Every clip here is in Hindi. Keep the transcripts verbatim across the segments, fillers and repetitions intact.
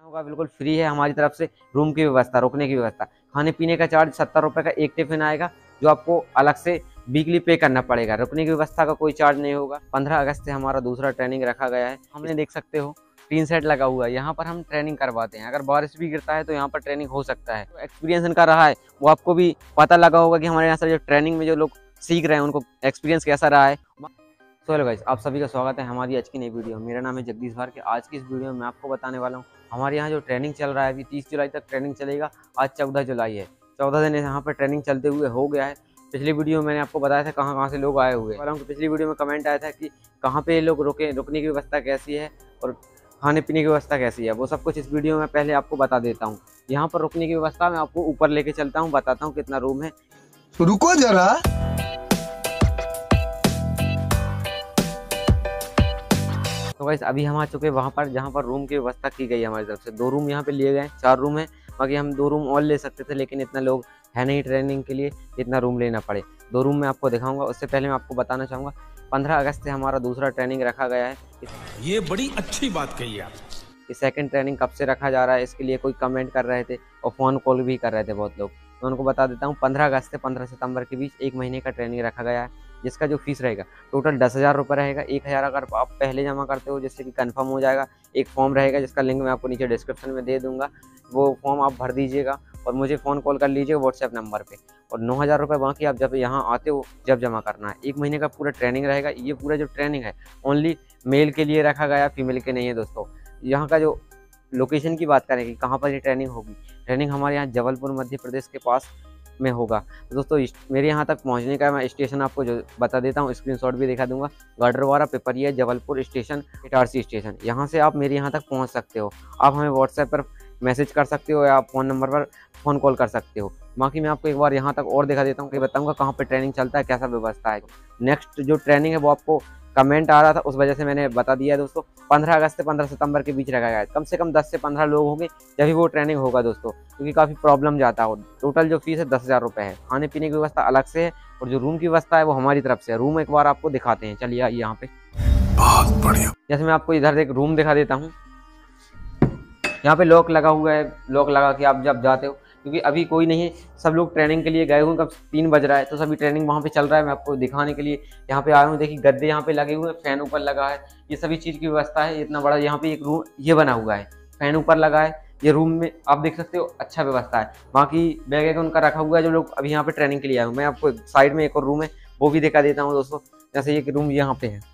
होगा, बिल्कुल फ्री है हमारी तरफ से। रूम की व्यवस्था, रुकने की व्यवस्था, खाने पीने का चार्ज सत्तर रुपये का एक टिफिन आएगा, जो आपको अलग से वीकली पे करना पड़ेगा। रुकने की व्यवस्था का कोई चार्ज नहीं होगा। पंद्रह अगस्त से हमारा दूसरा ट्रेनिंग रखा गया है। हमने देख सकते हो टीन सेट लगा हुआ है, यहाँ पर हम ट्रेनिंग करवाते हैं। अगर बारिश भी गिरता है तो यहाँ पर ट्रेनिंग हो सकता है। तो एक्सपीरियंस इनका रहा है, वो आपको भी पता लगा होगा कि हमारे यहाँ से जो ट्रेनिंग में जो लोग सीख रहे हैं उनको एक्सपीरियंस कैसा रहा है। सो हेलो गाइस, आप सभी का स्वागत है हमारी आज की नई वीडियो। मेरा नाम है जगदीश भारके। आज की इस वीडियो में मैं आपको बताने वाला हूँ हमारे यहाँ जो ट्रेनिंग चल रहा है। अभी तीस जुलाई तक ट्रेनिंग चलेगा। आज चौदह जुलाई है, चौदह दिन यहाँ पर ट्रेनिंग चलते हुए हो गया है। पिछली वीडियो में मैंने आपको बताया था कहाँ कहाँ से लोग आए हुए हैं। पिछली वीडियो में कमेंट आया था कि कहाँ पे लोग रुके, रुकने की व्यवस्था कैसी है और खाने पीने की व्यवस्था कैसी है, वो सब कुछ इस वीडियो में पहले आपको बता देता हूँ। यहाँ पर रुकने की व्यवस्था मैं आपको ऊपर लेके चलता हूँ, बताता हूँ कितना रूम है। रुको जरा। तो गाइस अभी हम आ चुके हैं वहाँ पर जहाँ पर रूम की व्यवस्था की गई है हमारी तरफ से। दो रूम यहाँ पे लिए गए हैं, चार रूम है। बाकी हम दो रूम और ले सकते थे, लेकिन इतना लोग है नहीं ट्रेनिंग के लिए इतना रूम लेना पड़े। दो रूम मैं आपको दिखाऊंगा। उससे पहले मैं आपको बताना चाहूँगा पंद्रह अगस्त से हमारा दूसरा ट्रेनिंग रखा गया है। ये बड़ी अच्छी बात कही आप। ये सेकंड ट्रेनिंग कब से रखा जा रहा है इसके लिए कोई कमेंट कर रहे थे और फ़ोन कॉल भी कर रहे थे बहुत लोग। तो उनको बता देता हूँ पंद्रह अगस्त से पंद्रह सितंबर के बीच एक महीने का ट्रेनिंग रखा गया है, जिसका जो फीस रहेगा टोटल दस हज़ार रुपये रहेगा। एक हज़ार अगर आप पहले जमा करते हो जिससे कि कंफर्म हो जाएगा। एक फॉर्म रहेगा जिसका लिंक मैं आपको नीचे डिस्क्रिप्शन में दे दूँगा, वो फॉर्म आप भर दीजिएगा और मुझे फ़ोन कॉल कर लीजिएगा व्हाट्सएप नंबर पे। और नौ हज़ार रुपये बाकी आप जब यहाँ आते हो जब जमा करना है। एक महीने का पूरा ट्रेनिंग रहेगा। ये पूरा जो ट्रेनिंग है ओनली मेल के लिए रखा गया, फीमेल के नहीं है दोस्तों। यहाँ का जो लोकेशन की बात करें कि कहाँ पर ये ट्रेनिंग होगी, ट्रेनिंग हमारे यहाँ जबलपुर मध्य प्रदेश के पास में होगा। तो दोस्तों मेरे यहाँ तक पहुँचने का मैं स्टेशन आपको जो बता देता हूँ, स्क्रीनशॉट भी दिखा दूंगा। गढ़वारा, पिपरिया, जबलपुर स्टेशन, इटारसी स्टेशन, यहाँ से आप मेरे यहाँ तक पहुँच सकते हो। आप हमें व्हाट्सएप पर मैसेज कर सकते हो या आप फ़ोन नंबर पर फ़ोन कॉल कर सकते हो। बाकी मैं आपको एक बार यहाँ तक और दिखा देता हूँ कि बताऊँगा कहाँ पर ट्रेनिंग चलता है, कैसा व्यवस्था है। नेक्स्ट जो ट्रेनिंग है वो आपको कमेंट आ रहा था, उस वजह से मैंने बता दिया है दोस्तों। पंद्रह अगस्त से पंद्रह सितंबर के बीच रखा गया है। कम से कम दस से पंद्रह लोग होंगे जब भी वो ट्रेनिंग होगा दोस्तों, क्योंकि काफ़ी प्रॉब्लम जाता है। टोटल जो फीस है दस हज़ार रुपये है। खाने पीने की व्यवस्था अलग से है और जो रूम की व्यवस्था है वो हमारी तरफ से है। रूम एक बार आपको दिखाते हैं, चलिए आइए यहाँ पे। बहुत बढ़िया। जैसे मैं आपको इधर एक रूम दिखा देता हूँ। यहाँ पे लॉक लगा हुआ है, लॉक लगा के आप जब जाते हो, क्योंकि अभी कोई नहीं है, सब लोग ट्रेनिंग के लिए गए हुए हैं। कब तीन बज रहा है तो सभी ट्रेनिंग वहाँ पे चल रहा है। मैं आपको दिखाने के लिए यहाँ पे आया हूँ। देखिए गद्दे यहाँ पे लगे हुए हैं, फैन ऊपर लगा है, ये सभी चीज़ की व्यवस्था है। इतना बड़ा यहाँ पे एक रूम ये बना हुआ है, फैन ऊपर लगा है। ये रूम में आप देख सकते हो, अच्छा व्यवस्था है। बाकी बैग वैग उनका रखा हुआ है जो लोग अभी यहाँ पे ट्रेनिंग के लिए आए हूँ। मैं आपको साइड में एक और रूम है वो भी दिखा देता हूँ दोस्तों। जैसे ये रूम यहाँ पे है,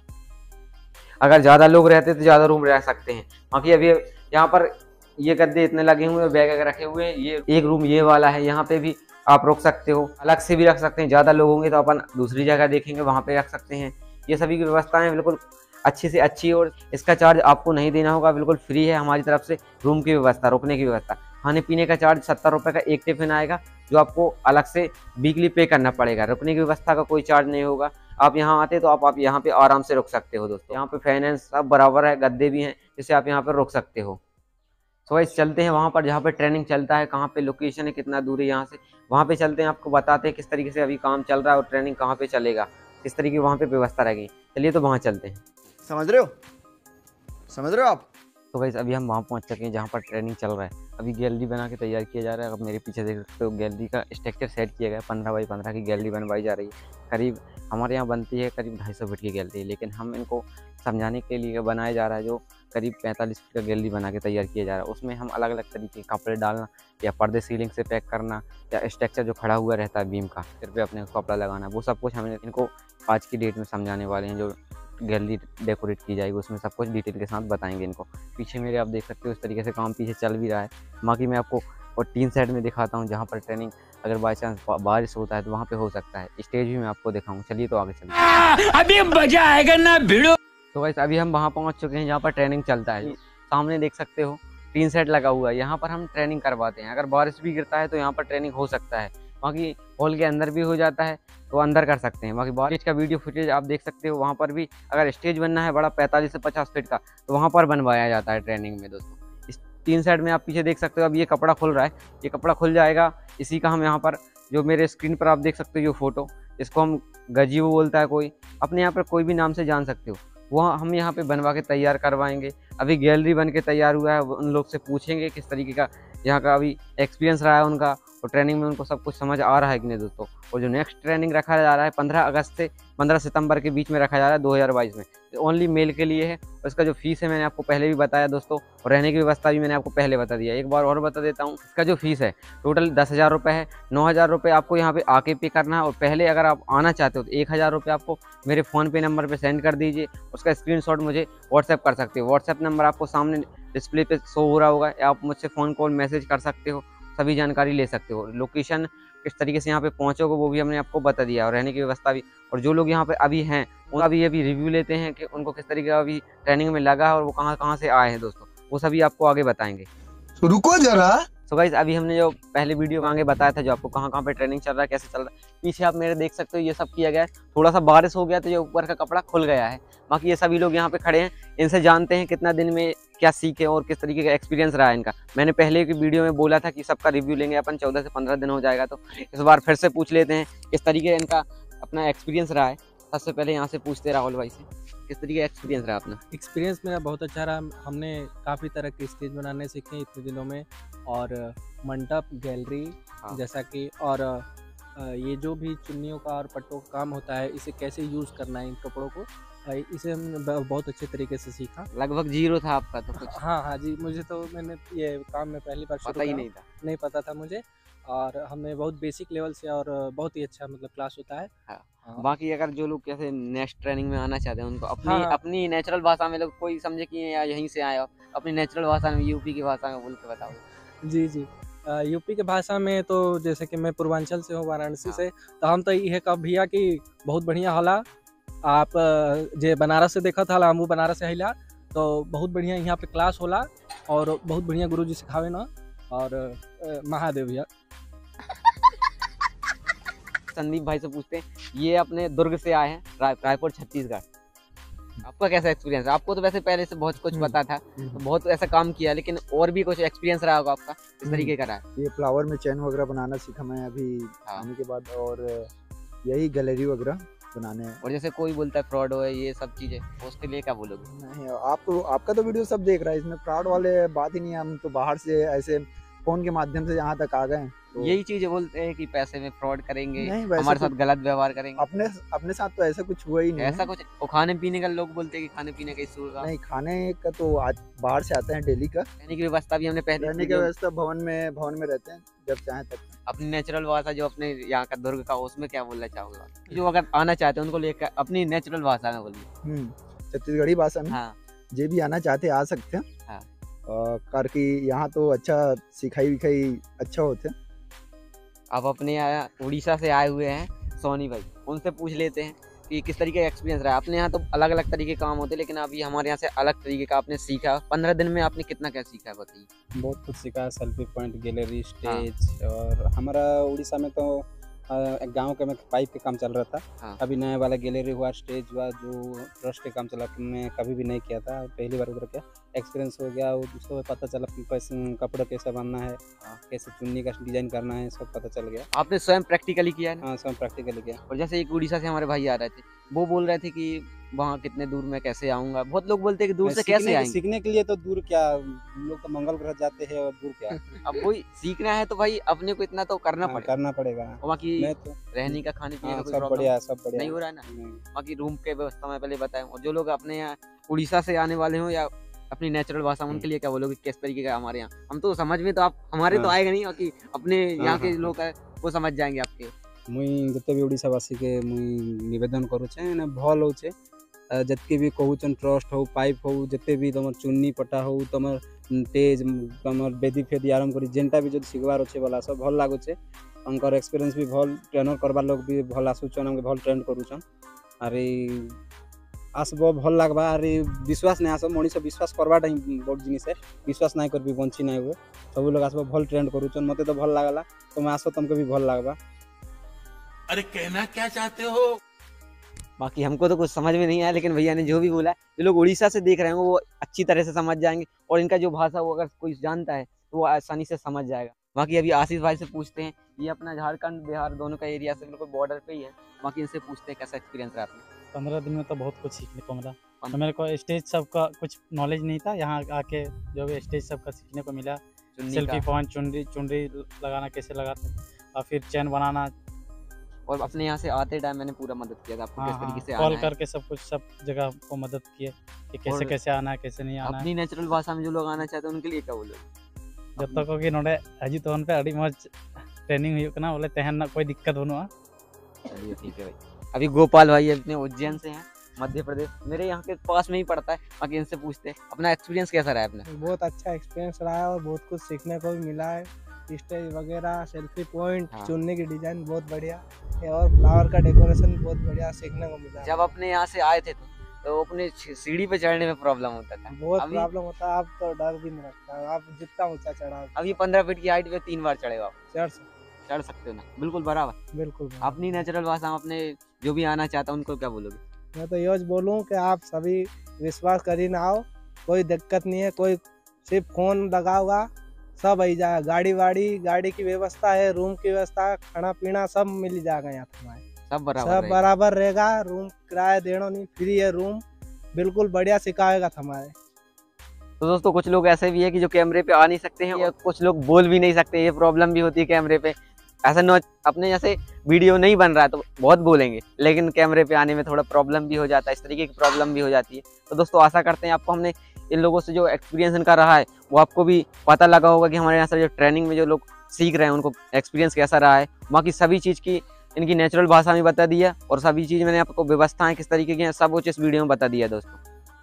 अगर ज़्यादा लोग रहते तो ज़्यादा रूम रह सकते हैं। बाकी अभी यहाँ पर ये गद्दे इतने लगे हुए हैं, बैग वगैरह रखे हुए हैं। ये एक रूम ये वाला है, यहाँ पे भी आप रोक सकते हो, अलग से भी रख सकते हैं। ज़्यादा लोग होंगे तो अपन दूसरी जगह देखेंगे, वहाँ पे रख सकते हैं। ये सभी की व्यवस्थाएं बिल्कुल अच्छी से अच्छी, और इसका चार्ज आपको नहीं देना होगा, बिल्कुल फ्री है हमारी तरफ से। रूम की व्यवस्था, रुकने की व्यवस्था, खाने पीने का चार्ज सत्तर रुपये का एक टिफिन आएगा, जो आपको अलग से वीकली पे करना पड़ेगा। रुकने की व्यवस्था का कोई चार्ज नहीं होगा। आप यहाँ आते तो आप आप यहाँ पे आराम से रुक सकते हो दोस्तों। यहाँ पे फाइनेंस सब बराबर है, गद्दे भी हैं जिससे आप यहाँ पर रुक सकते हो। सो गाइस चलते हैं वहाँ पर जहाँ पे ट्रेनिंग चलता है। कहाँ पे लोकेशन है, कितना दूर है यहाँ से, वहाँ पे चलते हैं। आपको बताते हैं किस तरीके से अभी काम चल रहा है और ट्रेनिंग कहाँ पे चलेगा, किस तरीके वहाँ पे व्यवस्था रहेगी। चलिए तो वहाँ चलते हैं। समझ रहे हो, समझ रहे हो आप। तो गाइस अभी हम वहाँ पहुँच चुके हैं जहाँ पर ट्रेनिंग चल रहा है। अभी गैलरी बना के तैयार किया जा रहा है। अब मेरे पीछे देख सकते हो गैलरी का स्ट्रक्चर सेट किया गया है। पंद्रह बाई पंद्रह की गैलरी बनवाई जा रही है। करीब हमारे यहाँ बनती है करीब ढाई सौ फीट की गैलरी, लेकिन हम इनको समझाने के लिए बनाया जा रहा है जो करीब पैंतालीस फीट का गैलरी बना के तैयार किया जा रहा है। उसमें हम अलग अलग तरीके के कपड़े डालना या पर्दे सीलिंग से पैक करना या स्ट्रक्चर जो खड़ा हुआ रहता है बीम का, सिर पे अपने कपड़ा लगाना, वो सब कुछ हम इनको आज की डेट में समझाने वाले हैं। जो गैलरी डेकोरेट की जाएगी उसमें सब कुछ डिटेल के साथ बताएंगे इनको। पीछे मेरे आप देख सकते हो इस तरीके से काम पीछे चल भी रहा है। बाकी मैं आपको और तीन साइड में दिखाता हूँ जहाँ पर ट्रेनिंग अगर बाई चांस बारिश होता है तो वहाँ पे हो सकता है। स्टेज भी मैं आपको दिखाऊँ। चलिए तो आगे चलते अभी मजा आएगा ना भिड़ो। तो गाइस अभी हम वहाँ पहुँच चुके हैं जहाँ पर ट्रेनिंग चलता है। सामने देख सकते हो टीन सेट लगा हुआ है, यहाँ पर हम ट्रेनिंग करवाते हैं। अगर बारिश भी गिरता है तो यहाँ पर ट्रेनिंग हो सकता है। बाकी हॉल के अंदर भी हो जाता है तो अंदर कर सकते हैं। बाकी बारिश का वीडियो फुटेज आप देख सकते हो। वहाँ पर भी अगर स्टेज बनना है बड़ा पैंतालीस से पचास फीट का तो वहाँ पर बनवाया जाता है ट्रेनिंग में दोस्तों। इस तीन साइड में आप पीछे देख सकते हो। अब ये कपड़ा खुल रहा है, ये कपड़ा खुल जाएगा। इसी का हम यहाँ पर जो मेरे स्क्रीन पर आप देख सकते हो जो फोटो, इसको हम गजीबो बोलता है कोई, अपने यहाँ पर कोई भी नाम से जान सकते हो। वह हम यहाँ पे बनवा के तैयार करवाएंगे। अभी गैलरी बन के तैयार हुआ है, उन लोग से पूछेंगे किस तरीके का यहाँ का अभी एक्सपीरियंस रहा है उनका, और ट्रेनिंग में उनको सब कुछ समझ आ रहा है कि नहीं दोस्तों। और जो नेक्स्ट ट्रेनिंग रखा जा रहा है पंद्रह अगस्त से पंद्रह सितंबर के बीच में रखा जा रहा है दो हज़ार बाईस में, तो ओनली मेल के लिए है। और इसका जो फीस है मैंने आपको पहले भी बताया दोस्तों, और रहने की व्यवस्था भी मैंने आपको पहले बता दिया। एक बार और बता देता हूँ, इसका जो फीस है टोटल दस हज़ार रुपये है। नौ हज़ार रुपये आपको यहाँ पे आके पे करना है, और पहले अगर आप आना चाहते हो तो एक हज़ार रुपये आपको मेरे फ़ोन पे नंबर पे सेंड कर दीजिए। उसका स्क्रीनशॉट मुझे व्हाट्सएप कर सकते हो। व्हाट्सएप नंबर आपको सामने डिस्प्ले पे शो हो रहा होगा, या आप मुझसे फ़ोन कॉल मैसेज कर सकते हो, सभी जानकारी ले सकते हो। लोकेशन किस तरीके से यहाँ पे पहुँचोगे वो भी हमने आपको बता दिया, और रहने की व्यवस्था भी। और जो लोग यहाँ पे अभी हैं उनका भी अभी रिव्यू लेते हैं कि उनको किस तरीके का अभी ट्रेनिंग में लगा है और वो कहाँ कहाँ से आए हैं दोस्तों, वो सभी आपको आगे बताएंगे। तो रुको जरा। सो गाइस, अभी हमने जो पहले वीडियो में आगे बताया था जो आपको कहाँ कहाँ पे ट्रेनिंग चल रहा है, कैसे चल रहा है, पीछे आप मेरे देख सकते हो ये सब किया गया है। थोड़ा सा बारिश हो गया तो ये ऊपर का कपड़ा खुल गया है, बाकी ये सभी लोग यहाँ पे खड़े हैं। इनसे जानते हैं कितना दिन में क्या सीखे और किस तरीके का एक्सपीरियंस रहा है इनका। मैंने पहले की वीडियो में बोला था कि सबका रिव्यू लेंगे अपन, चौदह से पंद्रह दिन हो जाएगा, तो इस बार फिर से पूछ लेते हैं किस तरीके इनका अपना एक्सपीरियंस रहा है। सबसे पहले यहाँ से पूछते हैं राहुल भाई से, किस तरीके का एक्सपीरियंस रहा अपना? एक्सपीरियंस मेरा बहुत अच्छा रहा। हमने काफ़ी तरह के स्टेज बनाने सीखे इतने दिनों में, और मंडप, गैलरी, हाँ। जैसा कि और ये जो भी चुन्नियों का और पट्टों का काम होता है, इसे कैसे यूज़ करना है इन कपड़ों को, इसे हमने बहुत अच्छे तरीके से सीखा। लगभग जीरो था आपका तो कुछ? हाँ हाँ जी, मुझे तो मैंने ये काम में पहली बार पता ही नहीं था नहीं पता था मुझे, और हमने बहुत बेसिक लेवल से, और बहुत ही अच्छा मतलब क्लास होता है। हाँ। हाँ। बाकी अगर जो लोग कैसे नेक्स्ट ट्रेनिंग में आना चाहते हैं उनको अपनी हाँ। अपनी नेचुरल भाषा में, लोग कोई समझे कि या यहीं से आए हो, अपनी नेचुरल भाषा में, यूपी की भाषा में बोल के बताओ। जी जी, यूपी के भाषा में तो जैसे कि मैं पूर्वांचल से हूँ, वाराणसी हाँ। से, तो हम तो ये कह भैया कि बहुत बढ़िया होला। आप जे बनारस से देखा था, हमू बनारस से हिला, तो बहुत बढ़िया यहाँ पे क्लास होला, और बहुत बढ़िया गुरु जी सिखावे ना, और महादेव भैया। संदीप भाई से पूछते हैं, ये अपने दुर्ग से आए हैं, राय, रायपुर छत्तीसगढ़। आपका कैसा एक्सपीरियंस है? आपको तो वैसे पहले से बहुत कुछ पता था, तो बहुत ऐसा काम किया, लेकिन और भी कुछ एक्सपीरियंस रहा होगा आपका, इस तरीके का रहा है? ये फ्लावर में चैन वगैरह बनाना सीखा मैं अभी हाँ। आने के बाद, और यही गैलरी वगैरह बनाने हैं। और जैसे कोई बोलता है फ्रॉड हो ये सब चीजें, उसके लिए क्या बोलोगे? नहीं, आप तो आपका तो वीडियो सब देख रहा है, इसमें फ्रॉड वाले बात ही नहीं है। हम तो बाहर से ऐसे फोन के माध्यम से यहाँ तक आ गए, तो यही चीजें बोलते हैं कि पैसे में फ्रॉड करेंगे, नहीं, वैसे हमारे तो साथ गलत व्यवहार करेंगे। अपने अपने साथ तो ऐसा कुछ हुआ ही नहीं ऐसा है। कुछ और खाने पीने का लोग बोलते हैं कि खाने पीने का इशू होगा। नहीं, खाने का तो आज बाहर से आते हैं डेली का। रहने की व्यवस्था भी हमने पहले रहने की व्यवस्था भवन में भवन में रहते हैं, जब चाहे तब। अपनी नेचुरल भाषा जो अपने यहाँ का दुर्ग का, उसमें क्या बोलना चाहूँगा? जो अगर आना चाहते हैं उनको लेकर अपनी नेचुरल भाषा में बोलिए। हम्म छत्तीसगढ़ी भाषा में हाँ जे भी आना चाहते आ सकते हैं। हाँ। और कर की यहाँ तो अच्छा सिखाई विखाई अच्छा होते हैं। अब अपने यहाँ उड़ीसा से आए हुए हैं सोनी भाई, उनसे पूछ लेते हैं कि किस तरीके का एक्सपीरियंस रहा है। अपने यहाँ तो अलग अलग तरीके के काम होते हैं, लेकिन अभी हमारे यहाँ से अलग तरीके का आपने सीखा। पंद्रह दिन में आपने कितना क्या सीखा है बताइए? बहुत कुछ सीखा, सेल्फी पॉइंट, गैलरी, स्टेज। और हमारा उड़ीसा में तो एक गांव के में पाइप के काम चल रहा था। हाँ। अभी नया वाला गैलरी हुआ, स्टेज हुआ, जो ट्रस्ट के काम चला, मैं कभी भी नहीं किया था, पहली बार उधर किया। एक्सपीरियंस हो गया, उसको पता चला कैसे कपड़ा कैसे बनना है, कैसे चुन्नी का डिजाइन करना है, सब पता चल गया। आपने स्वयं प्रैक्टिकली किया है ना? हाँ, स्वयं प्रैक्टिकली किया। और जैसे एक उड़ीसा से हमारे भाई आ रहे थे, वो बोल रहे थे कि वहाँ कितने दूर में कैसे आऊँगा। बहुत लोग बोलते हैं कि दूर से कैसे आएंगे। सीखने के लिए तो दूर क्या, लोग तो मंगल ग्रह जाते हैं, और दूर क्या। अब वही सीखना है तो भाई अपने को इतना तो करना हाँ, पड़ेगा करना पड़ेगा। और बाकी मैं तो रहने का, खाने पीने हाँ, का कोई सब प्रॉब्लम बढ़िया, सब बढ़िया नहीं हो रहा है ना? नहीं। बाकी रूम के व्यवस्था में पहले बताया। और जो लोग अपने यहाँ उड़ीसा से आने वाले हो या अपनी नेचुरल भाषा में, उनके लिए क्या बोलोगे किस तरीके का? हमारे यहाँ हम तो समझ में तो आप हमारे तो हाँ। आएगा नहीं, बाकी अपने यहाँ के हाँ, लोग है वो समझ जाएंगे आपके। मुई जिते भी ओडिशावासी के मुई निवेदन करुचे ना, भल होचे जितके भी कहूचन ट्रस्ट हो, पाइप हो, जिते भी तुम चुन्नी पटा हो, तुम तेज तुम बेदी फेदी आरंभ करी जेनटा भी जो शिखबार अच्छे वाला सब भल लागुचे। अंकर एक्सपीरियंस भी भल, ट्रेनर करबार लोग भी भल आसुचन, हमके भल ट्रेन करुचन। अरे आसब भल लागबा। अरे विश्वास नहीं आस, मनीष विश्वास करवाटा ही बड़ जिनिस है। विश्वास नहीं कर बंची नहीं हुए। सब लोग आसब भल ट्रेंड करुचन, मते तो भल लागला। तुम आस, तुमको भी भल लागबा। अरे कहना क्या चाहते हो? बाकी हमको तो कुछ समझ में नहीं आया, लेकिन भैया ने जो भी बोला, जो लोग उड़ीसा से देख रहे हैं वो अच्छी तरह से समझ जाएंगे। और इनका जो भाषा वो अगर कोई जानता है तो वो आसानी से समझ जाएगा। बाकी अभी आशीष भाई से पूछते हैं, ये अपना झारखंड बिहार दोनों का एरिया से बिल्कुल बॉर्डर पे ही है। बाकी इनसे पूछते हैं कैसा एक्सपीरियंस रहा आपने? पंद्रह दिन में तो बहुत कुछ सीखने को मिला। तो मेरे को स्टेज सब का कुछ नॉलेज नहीं था। यहाँ आके जो भी स्टेज सब का सीखने को मिला, सेल्फी पॉइंट, चुनरी चुनरी लगाना कैसे लगाते और फिर चैन बनाना। और अपने यहाँ से आते टाइम मैंने पूरा मदद किया था आपको हाँ, किस तरीके से हाँ, आना कॉल है। करके सब कुछ सब जगह को मदद किए कि कैसे और कैसे आना है, कैसे नहीं आना है। अपनी नेचुरल भाषा में जो लोग आना चाहते हैं उनके लिए क्या बोलोगे? जब तक कि नोडे हजी तो पे अड़ी मज ट्रेनिंग हुई करना बोले तहन ना कोई दिक्कत बनुआ। चलिए ठीक है भाई। अभी गोपाल भाई अपने उज्जैन से हैं, मध्य प्रदेश, मेरे यहाँ के पास में ही पड़ता है। बाकी इनसे पूछते हैं अपना एक्सपीरियंस कैसा रहा है अपना। बहुत अच्छा एक्सपीरियंस रहा है और बहुत कुछ सीखने को भी मिला है। स्टेज वगैरह, सेल्फी पॉइंट, हाँ। चुनने की डिजाइन बहुत बढ़िया है और फ्लावर का डेकोरेशन बहुत बढ़िया सीखने को मिला है। जब अपने यहाँ से आए थे तो, तो अपने सीढ़ी पे चढ़ने में प्रॉब्लम होता था। बहुत अभी प्रॉब्लम होता है। आप तो डर भी नहीं लगता, आप जितना ऊंचा चढ़ा अभी पंद्रह फीट की हाइट पे तीन बार चढ़े हो आप, चढ़ सकते, चढ़ सकते हो ना? बिल्कुल बराबर। बिल्कुल। अपनी नेचुरल भाषा में अपने जो भी आना चाहता है उनको क्या बोलोगे? मैं तो यही बोलूँ कि आप सभी विश्वास करी ना आओ, कोई दिक्कत नहीं है। कोई सिर्फ फोन लगा होगा, सब आई जाएगा। गाड़ी वाड़ी गाड़ी की व्यवस्था है, रूम की व्यवस्था, खाना पीना सब मिल जाएगा यहाँ तुम्हारे। सब बराबर सब रहेगा। बराबर रहेगा। रूम किराया देना नहीं, फ्री है रूम, बिल्कुल बढ़िया सिखाएगा हमारे। तो दोस्तों कुछ लोग ऐसे भी है कि जो कैमरे पे आ नहीं सकते हैं, या कुछ लोग बोल भी नहीं सकते, ये प्रॉब्लम भी होती है कैमरे पे। ऐसा न अपने जैसे वीडियो नहीं बन रहा है तो बहुत बोलेंगे, लेकिन कैमरे पे आने में थोड़ा प्रॉब्लम भी हो जाता है, इस तरीके की प्रॉब्लम भी हो जाती है। तो दोस्तों आशा करते हैं आपको हमने इन लोगों से जो एक्सपीरियंस इनका रहा है वो आपको भी पता लगा होगा कि हमारे यहाँ से जो ट्रेनिंग में जो लोग सीख रहे हैं उनको एक्सपीरियंस कैसा रहा है। बाकी सभी चीज़ की इनकी नेचुरल भाषा में बता दिया और सभी चीज़ मैंने आपको व्यवस्थाएं किस तरीके की हैं सब कुछ इस वीडियो में बता दिया दोस्तों।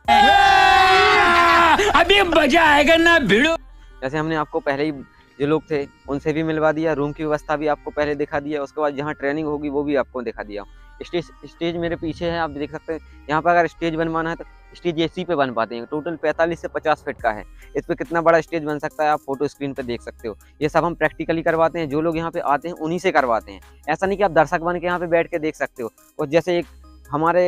अभी मजा आएगा ना भिड़ो। जैसे हमने आपको पहले ही जो लोग थे उनसे भी मिलवा दिया, रूम की व्यवस्था भी आपको पहले दिखा दिया, उसके बाद जहाँ ट्रेनिंग होगी वो भी आपको दिखा दिया। स्टेज स्टेज मेरे पीछे है, आप देख सकते हैं। यहाँ पर अगर स्टेज बनवाना है तो स्टेज एसी पे बन पाते हैं। टोटल पैंतालीस से पचास फीट का है। इस पे कितना बड़ा स्टेज बन सकता है आप फोटो स्क्रीन पे देख सकते हो। ये सब हम प्रैक्टिकली करवाते हैं, जो लोग यहाँ पे आते हैं उन्हीं से करवाते हैं। ऐसा नहीं कि आप दर्शक बन के यहाँ पे बैठ के देख सकते हो। और जैसे एक हमारे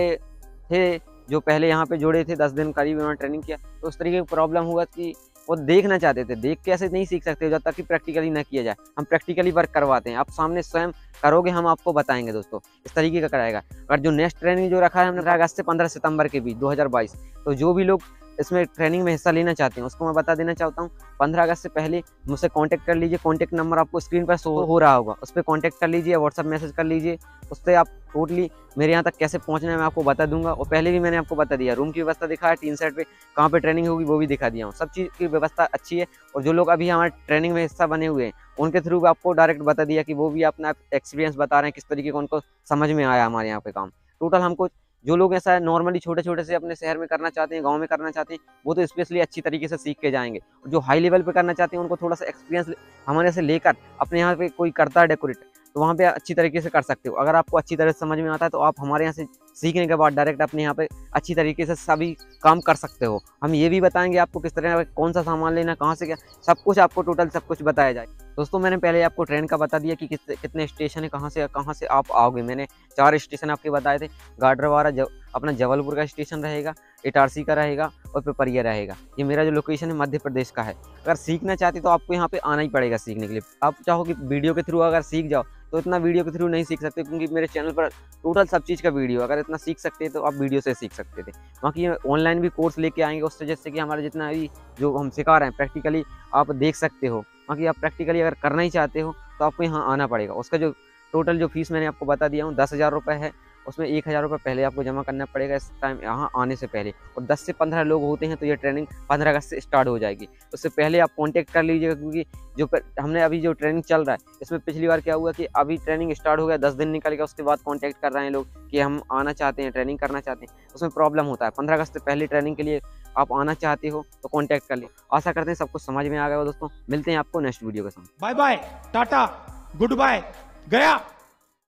थे जो पहले यहाँ पे जुड़े थे, दस दिन करीब उन्होंने ट्रेनिंग किया, तो उस तरीके की प्रॉब्लम हुआ कि वो देखना चाहते थे। देख के ऐसे नहीं सीख सकते जब तक कि प्रैक्टिकली ना किया जाए। हम प्रैक्टिकली वर्क करवाते हैं, आप सामने स्वयं करोगे, हम आपको बताएंगे दोस्तों इस तरीके का कराएगा। और जो नेक्स्ट ट्रेनिंग जो रखा है हमने अगस्त से पंद्रह सितंबर के बीच दो हज़ार बाईस, तो जो भी लोग इसमें ट्रेनिंग में हिस्सा लेना चाहते हैं उसको मैं बता देना चाहता हूँ, पंद्रह अगस्त से पहले मुझसे कांटेक्ट कर लीजिए। कांटेक्ट नंबर आपको स्क्रीन पर शो हो रहा होगा, उस पर कांटेक्ट कर लीजिए, व्हाट्सअप मैसेज कर लीजिए। उससे आप टोटली मेरे यहाँ तक कैसे पहुँचना है मैं आपको बता दूंगा। और पहले भी मैंने आपको बता दिया, रूम की व्यवस्था दिखाया, टीन सेट पे कहाँ पे ट्रेनिंग होगी वो भी दिखा दिया हूँ। सब चीज़ की व्यवस्था अच्छी है। और जो लोग अभी हमारे ट्रेनिंग में हिस्सा बने हुए हैं उनके थ्रू भी आपको डायरेक्ट बता दिया कि वो भी अपना एक्सपीरियंस बता रहे हैं किस तरीके का उनको समझ में आया हमारे यहाँ पे काम। टोटल हमको जो लोग ऐसा नॉर्मली छोटे छोटे से अपने शहर में करना चाहते हैं, गांव में करना चाहते हैं, वो तो स्पेशली अच्छी तरीके से सीख के जाएंगे। और जो हाई लेवल पे करना चाहते हैं उनको थोड़ा सा एक्सपीरियंस हमारे से लेकर अपने यहाँ पे कोई करता है डेकोरेट, तो वहाँ पे अच्छी तरीके से कर सकते हो। अगर आपको अच्छी तरह से समझ में आता है तो आप हमारे यहाँ से सीखने के बाद डायरेक्ट अपने यहाँ पे अच्छी तरीके से सभी काम कर सकते हो। हम ये भी बताएंगे आपको किस तरह कौन सा सामान लेना, कहाँ से क्या, सब कुछ आपको टोटल सब कुछ बताया जाए। दोस्तों मैंने पहले आपको ट्रेन का बता दिया कि किस कितने स्टेशन है, कहाँ से कहाँ से आप आओगे। मैंने चार स्टेशन आपके बताए थे। गाडरवारा जब अपना जबलपुर का स्टेशन रहेगा, इटारसी का रहेगा और पिपरिया रहेगा। ये मेरा जो लोकेशन है मध्य प्रदेश का है। अगर सीखना चाहते तो आपको यहाँ पे आना ही पड़ेगा सीखने के लिए। आप चाहो कि वीडियो के थ्रू अगर सीख जाओ तो इतना वीडियो के थ्रू नहीं सीख सकते, क्योंकि मेरे चैनल पर टोटल सब चीज़ का वीडियो, अगर इतना सीख सकते तो आप वीडियो से सीख सकते थे। बाकी ऑनलाइन भी कोर्स लेके आएंगे उससे, जैसे कि हमारे जितना भी जो हम सिखा रहे हैं प्रैक्टिकली आप देख सकते हो। बाकी आप प्रैक्टिकली अगर करना ही चाहते हो तो आपको यहाँ आना पड़ेगा। उसका जो टोटल जो फीस मैंने आपको बता दिया हूँ दस हज़ार रुपये है। उसमें एक हज़ार रुपये पहले आपको जमा करना पड़ेगा इस टाइम यहाँ आने से पहले। और दस से पंद्रह लोग होते हैं तो ये ट्रेनिंग पंद्रह अगस्त से स्टार्ट हो जाएगी। उससे पहले आप कांटेक्ट कर लीजिएगा, क्योंकि जो हमने अभी जो ट्रेनिंग चल रहा है इसमें पिछली बार क्या हुआ कि अभी ट्रेनिंग स्टार्ट हो गया, दस दिन निकल गया, उसके बाद कांटेक्ट कर रहे हैं लोग कि हम आना चाहते हैं, ट्रेनिंग करना चाहते हैं। उसमें प्रॉब्लम होता है। पंद्रह अगस्त से पहले ट्रेनिंग के लिए आप आना चाहते हो तो कॉन्टैक्ट कर ले। आशा करते हैं सब कुछ समझ में आ गया हो दोस्तों। मिलते हैं आपको नेक्स्ट वीडियो के साथ। Bye bye, tata, goodbye, गया।